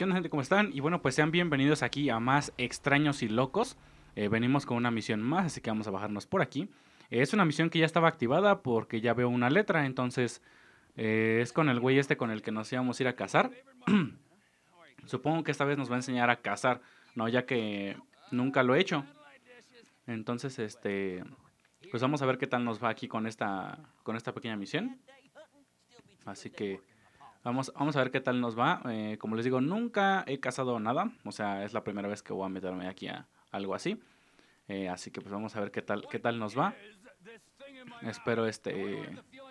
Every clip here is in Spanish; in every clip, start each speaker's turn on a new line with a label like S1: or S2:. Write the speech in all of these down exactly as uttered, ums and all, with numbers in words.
S1: ¿Qué onda, gente? ¿Cómo están? Y bueno, pues sean bienvenidos aquí a Más Extraños y Locos. Eh, venimos con una misión más, así que vamos a bajarnos por aquí. Eh, es una misión que ya estaba activada porque ya veo una letra, entonces eh, es con el güey este con el que nos íbamos a ir a cazar. Supongo que esta vez nos va a enseñar a cazar, ¿no? Ya que nunca lo he hecho. Entonces, este, pues vamos a ver qué tal nos va aquí con esta, con esta pequeña misión. Así que Vamos, vamos a ver qué tal nos va. Eh, como les digo, nunca he cazado nada. O sea, es la primera vez que voy a meterme aquí a algo así. Eh, así que pues vamos a ver qué tal, qué tal nos va. Espero este.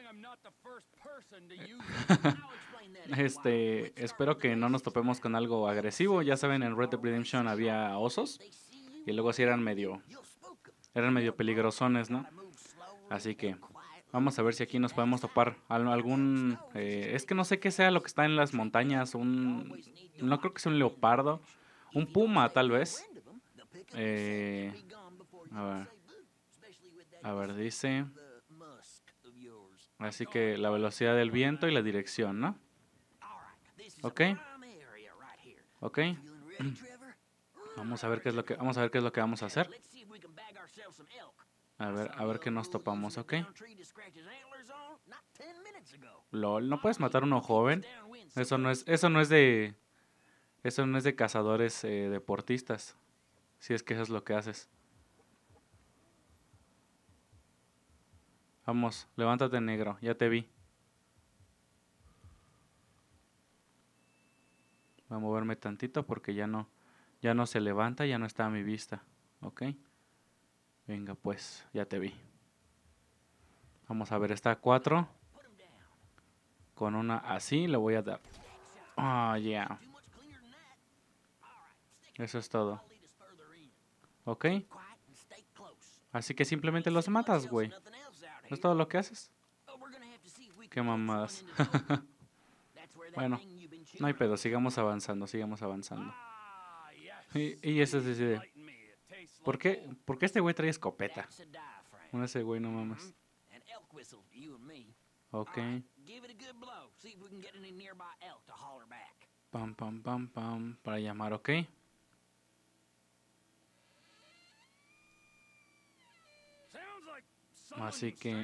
S1: Este. Espero que no nos topemos con algo agresivo. Ya saben, en Red Dead Redemption había osos. Y luego sí eran medio. Eran medio peligrosones, ¿no? Así que vamos a ver si aquí nos podemos topar al- algún... eh, es que no sé qué sea lo que está en las montañas. Un... No creo que sea un leopardo. Un puma, tal vez. Eh, a ver. A ver, dice... Así que la velocidad del viento y la dirección, ¿no? Ok, ok. Vamos a ver qué es lo que, vamos a ver qué es lo que vamos a hacer. A ver, a ver qué nos topamos, ok. LOL, ¿no puedes matar a uno joven? Eso no es, eso no es de, eso no es de cazadores eh, deportistas. Si es que eso es lo que haces. Vamos, levántate, negro, ya te vi. Voy a moverme tantito porque ya no, ya no se levanta, ya no está a mi vista. Ok. Venga, pues, ya te vi. Vamos a ver, está a cuatro. Con una así le voy a dar. Ah, yeah. Eso es todo. Ok. Así que simplemente los matas, güey. ¿No es todo lo que haces? Qué mamadas. Bueno, no hay pedo, sigamos avanzando, sigamos avanzando. Y, y eso es decir, ¿por qué, ¿por qué este güey trae escopeta? Con ese güey no mames. Ok. Pam, pam, pam, pam. Para llamar, ok. Así que.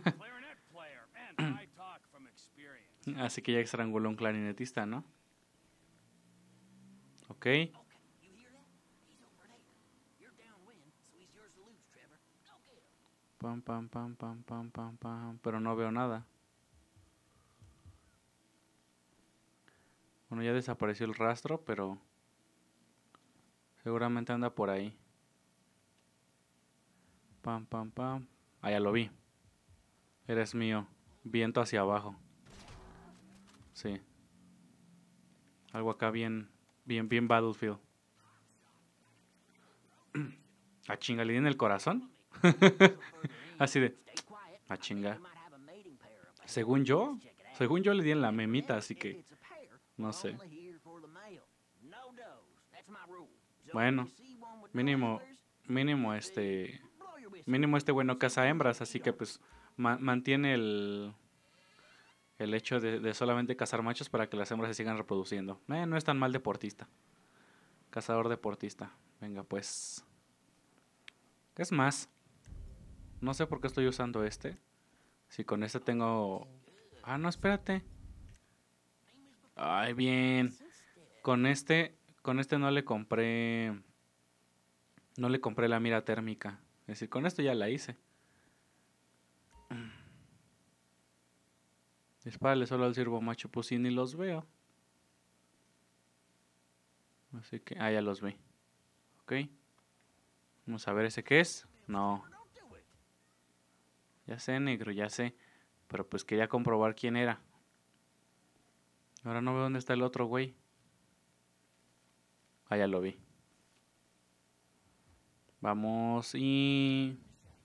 S1: Así que ya estranguló un clarinetista, ¿no? Ok. Pam, pam, pam, pam, pam, pam, pam. Pero no veo nada. Bueno, ya desapareció el rastro, pero seguramente anda por ahí. Pam, pam, pam. Ah, ya lo vi. Eres mío. Viento hacia abajo. Sí. Algo acá bien, bien, bien Battlefield. ¿A chinga le di en el corazón? Así de, a chinga. Según yo, según yo le di en la memita, así que, no sé. Bueno, mínimo, mínimo este, mínimo este güey no caza hembras, así que pues ma- mantiene el, el hecho de, de solamente cazar machos para que las hembras se sigan reproduciendo. Eh, no es tan mal deportista. Cazador deportista. Venga, pues. ¿Qué es más? No sé por qué estoy usando este. Si con este tengo... Ah, no, espérate. Ay, bien. Con este, con este no le compré... No le compré la mira térmica. Es decir, con esto ya la hice. Dispárale solo al ciervo macho, pues sí, ni los veo. Así que... Ah, ya los vi. Ok. Vamos a ver ese qué es. No. Ya sé, negro, ya sé. Pero pues quería comprobar quién era. Ahora no veo dónde está el otro güey. Ah, ya lo vi. Vamos y...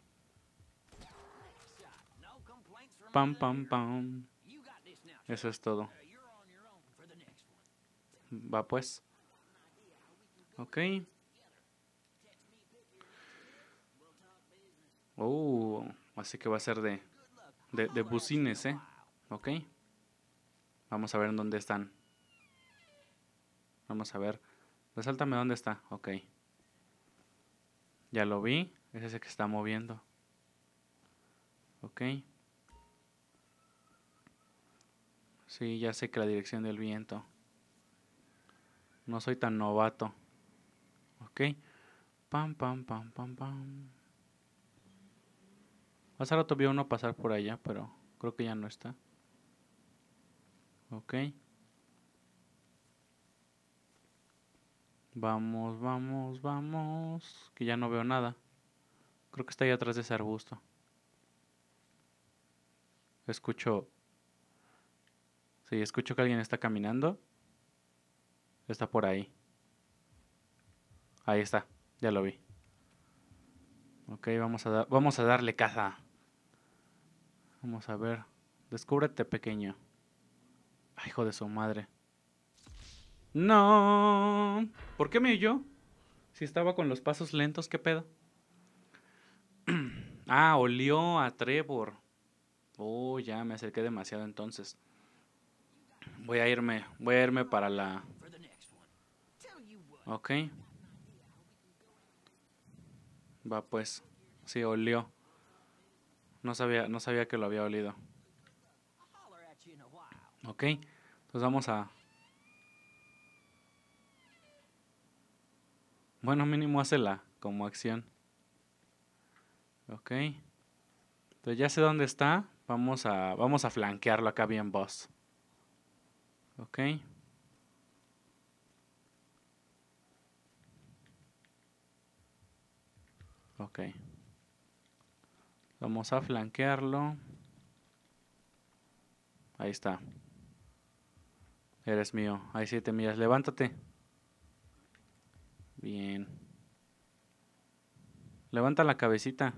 S1: Pam, pam, pam. Eso es todo. Va pues. Ok. Uh, así que va a ser de, de, de bucines, ¿eh? Ok. Vamos a ver en dónde están. Vamos a ver. Resáltame dónde está. Ok. Ya lo vi. Es ese que está moviendo. Ok. Sí, ya sé que la dirección del viento. No soy tan novato. Ok. Pam, pam, pam, pam, pam. Hace rato vi uno pasar por allá, pero creo que ya no está. Ok. Vamos, vamos, vamos. Que ya no veo nada. Creo que está ahí atrás de ese arbusto. Escucho... Sí, escucho que alguien está caminando. Está por ahí. Ahí está. Ya lo vi. Ok, vamos a, da- vamos a darle caza. Vamos a ver. Descúbrete, pequeño. Ay, hijo de su madre. No. ¿Por qué me oyó? Si estaba con los pasos lentos, ¿qué pedo? Ah, olió a Trevor. Oh, ya me acerqué demasiado entonces. Voy a irme, voy a irme para la... Ok. Va pues. Sí, olió. No sabía, no sabía que lo había olido. Ok. Entonces vamos a... Bueno, mínimo hácela como acción. Ok. Entonces ya sé dónde está. Vamos a, vamos a flanquearlo acá bien, boss. Ok. Ok. Vamos a flanquearlo. Ahí está. Eres mío. Hay siete millas. Levántate. Bien. Levanta la cabecita.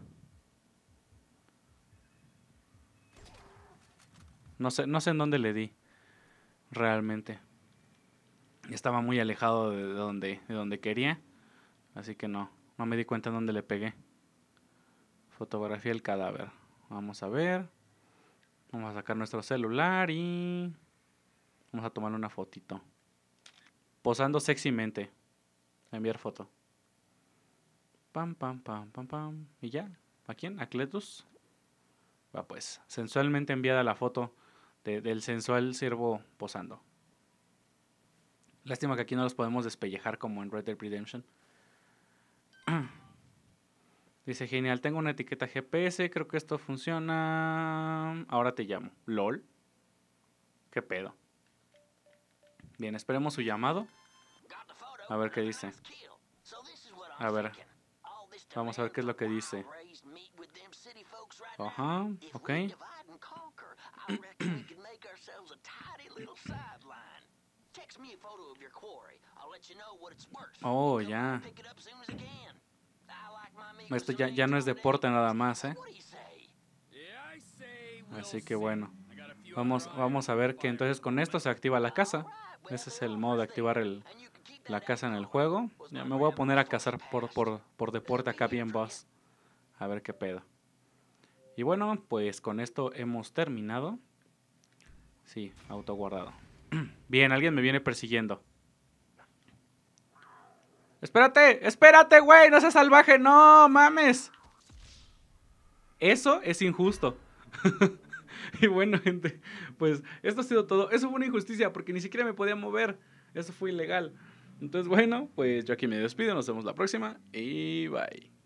S1: No sé, no sé en dónde le di. Realmente. Estaba muy alejado de donde, de donde quería. Así que no. No me di cuenta en dónde le pegué. Fotografía el cadáver. Vamos a ver. Vamos a sacar nuestro celular y... Vamos a tomarle una fotito. Posando sexymente. Enviar foto. Pam, pam, pam, pam, pam. ¿Y ya? ¿A quién? ¿A Cletus? Va pues. Sensualmente enviada la foto de, del sensual ciervo posando. Lástima que aquí no los podemos despellejar como en Red Dead Redemption. Dice, genial, tengo una etiqueta G P S, creo que esto funciona. Ahora te llamo. ¿Lol? ¿Qué pedo? Bien, esperemos su llamado. A ver qué dice. A ver. Vamos a ver qué es lo que dice. Ajá, ok. Oh, ya. Esto ya, ya no es deporte nada más, ¿eh? Así que bueno. Vamos, vamos a ver que entonces con esto se activa la casa. Ese es el modo de activar el, la casa en el juego. Ya me voy a poner a cazar por, por, por deporte acá bien, boss. A ver qué pedo. Y bueno, pues con esto hemos terminado. Sí, autoguardado. Bien, alguien me viene persiguiendo. ¡Espérate! ¡Espérate, güey! ¡No seas salvaje! ¡No, mames! Eso es injusto. Y bueno, gente, pues esto ha sido todo. Eso fue una injusticia porque ni siquiera me podía mover. Eso fue ilegal. Entonces, bueno, pues yo aquí me despido. Nos vemos la próxima y bye.